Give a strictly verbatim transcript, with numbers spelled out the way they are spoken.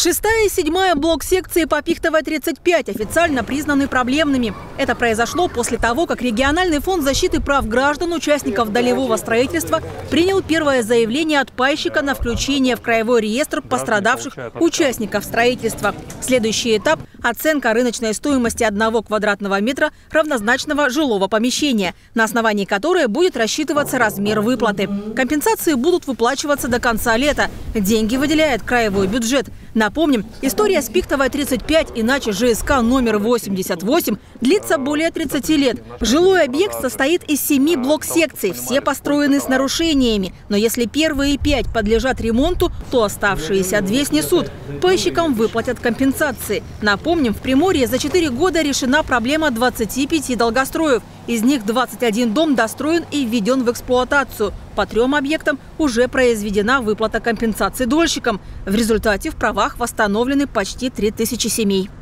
Шестая и седьмая блок-секции по Пихтовой тридцать пять официально признаны проблемными. Это произошло после того, как региональный фонд защиты прав граждан, участников долевого строительства, принял первое заявление от пайщика на включение в краевой реестр пострадавших участников строительства. Следующий этап – оценка рыночной стоимости одного квадратного метра равнозначного жилого помещения, на основании которой будет рассчитываться размер выплаты. Компенсации будут выплачиваться до конца лета. Деньги выделяет краевой бюджет. Напомним, история с Пихтовой тридцать пять, иначе ЖСК номер восемьдесят восемь, длится более тридцати лет. Жилой объект состоит из семи блок-секций, все построены с нарушениями. Но если первые пять подлежат ремонту, то оставшиеся две снесут. Пайщикам выплатят компенсации. Напомним, в Приморье за четыре года решена проблема двадцати пяти долгостроев. Из них двадцать один дом достроен и введен в эксплуатацию. По трем объектам уже произведена выплата компенсации дольщикам. В результате в правах восстановлены почти три тысячи семей.